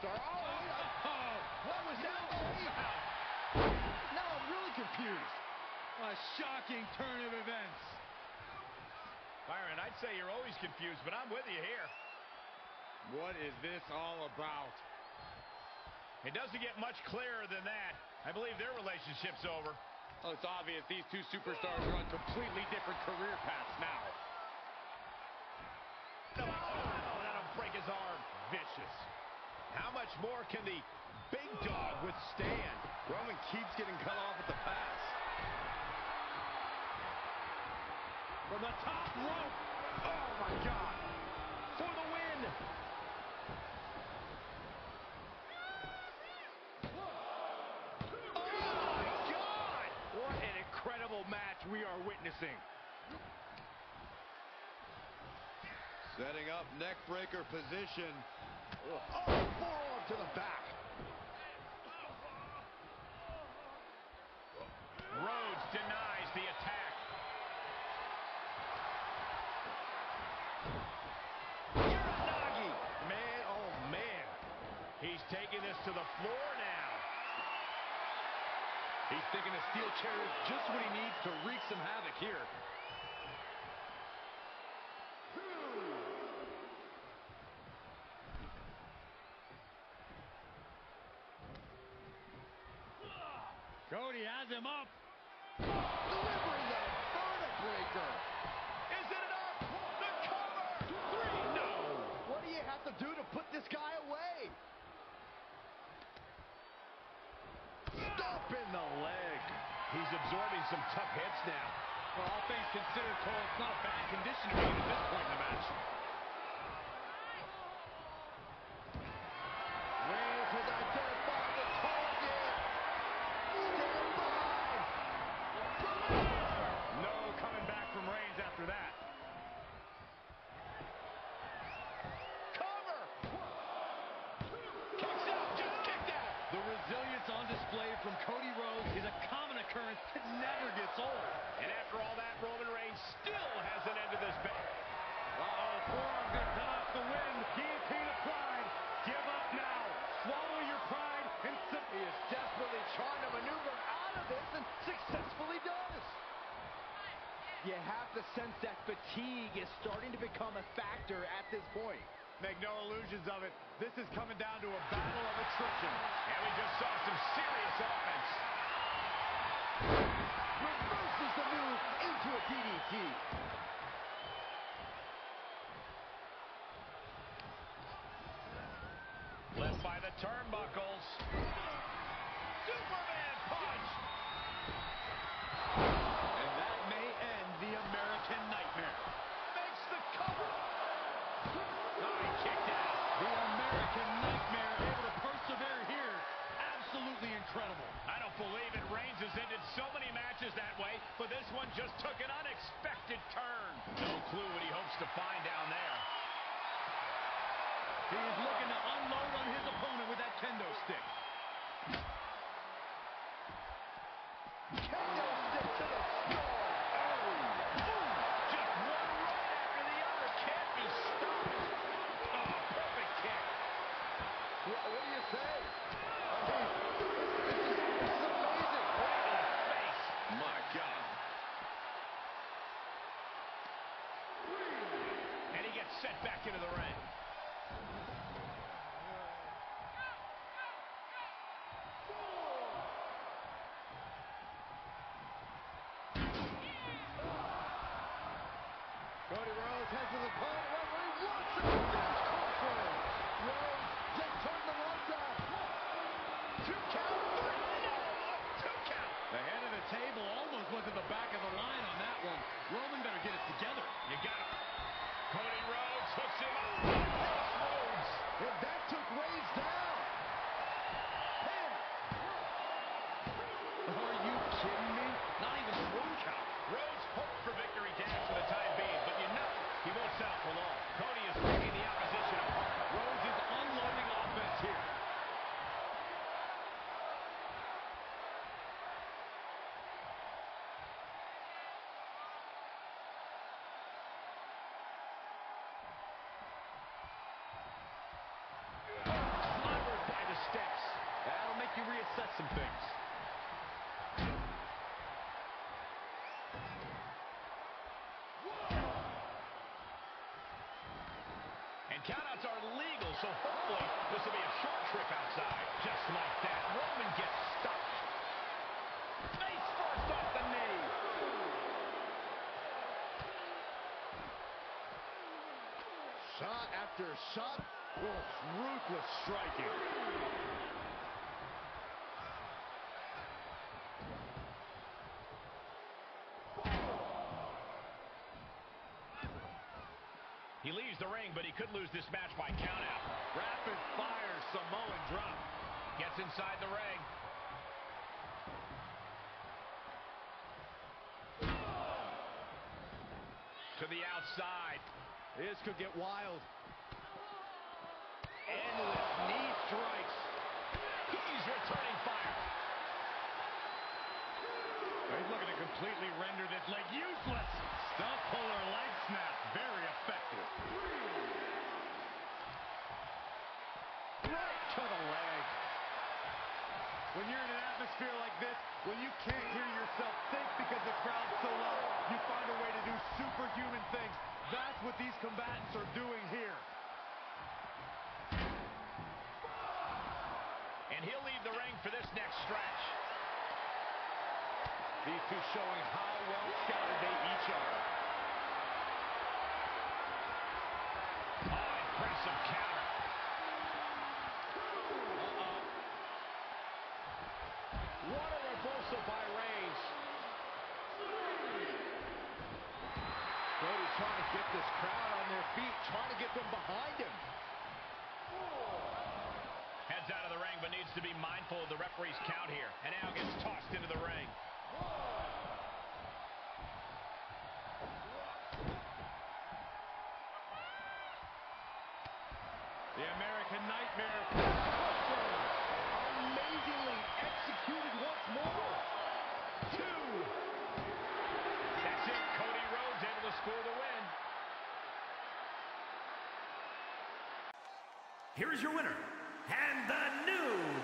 superstar. What was that? Now I'm really confused. A shocking turn of events. Byron, I'd say you're always confused, but I'm with you here. What is this all about? It doesn't get much clearer than that. I believe their relationship's over. Oh, it's obvious these two superstars are on completely different career paths now. Oh, that'll break his arm. Vicious. How much more can the big dog withstand? Roman keeps getting cut off at the pass. From the top rope. Oh, my God. For the win. Oh, my God! What an incredible match we are witnessing. Setting up neck breaker position. Oh, forearm to the back. Rhodes denies the attack. Uranagi! Man, oh man. He's taking this to the floor now. He's thinking a steel chair is just what he needs to wreak some havoc here. Cody has him up. Delivering the vertebreaker. Is it enough? The cover! 3, no! What do you have to do to put this guy away? Stomping the leg. He's absorbing some tough hits now. For all things considered, Cole, it's not a bad condition to be in at this point in the match. Reigns has identified the target. Stand by. No coming back from Reigns after that. Cover! Kicks out, just kicked out. The resilience on display from Cody Rhodes is a common occurrence that never gets old. And after all that, Roman Reigns still has an end to this battle. Uh-oh, forearm's gonna cut off the wind. Guillotine applied. Give up now. Swallow your pride and He is desperately trying to maneuver out of this and successfully does. You have to sense that fatigue is starting to become a factor at this point. Make no illusions of it. This is coming down to a battle of attrition. And we just saw some serious offense. Reverses the move into a DDT. Left by the turnbuckles. Superman punch! And that may end the American Nightmare. Makes the cover! Oh, he kicked out. The American Nightmare able to persevere here. Absolutely incredible. I don't believe it. Reigns has ended so many matches that way, but this one just took an unexpected turn. No clue what he hopes to find down there. He is looking to unload on his opponent with that kendo stick. Kendo stick to the skull. Just one right after the other. Can't be stopped. Oh, perfect kick. What do you say? I mean, this is amazing. Right in the face. My God. And he gets sent back into the ring. Cody Rhodes heads to the opponent right where he wants it. There's Crawford. Rhodes just turned the lights out. 2 count. 3. No, a 2 count. The head of the table almost went to the back of the line on that one. Roman better get it together. You got him. Cody Rhodes hooks him up. Countouts are legal, so hopefully this will be a short trip outside. Just like that, Roman gets stuck. Face first off the knee. Shot after shot. Ruthless striking. He leaves the ring, but he could lose this match by countout. Rapid fire Samoan drop. Gets inside the ring. To the outside. This could get wild. Endless knee strikes. He's returning fire. He's looking to completely render this leg useless. Stump puller leg snap. Very effective. Right to the leg. When you're in an atmosphere like this, when you can't hear yourself think because the crowd's so loud, you find a way to do superhuman things. That's what these combatants are doing here. And he'll leave the ring for this next stretch. These two showing how well scouted they each are. Oh, impressive counter. What a reversal by Reigns. Cody trying to get this crowd on their feet, trying to get them behind him. Heads out of the ring, but needs to be mindful of the referee's count here. And now gets tossed into the ring. The American Nightmare. Amazingly executed once more. 2. That's it. Cody Rhodes able to score the win. Here is your winner, and the new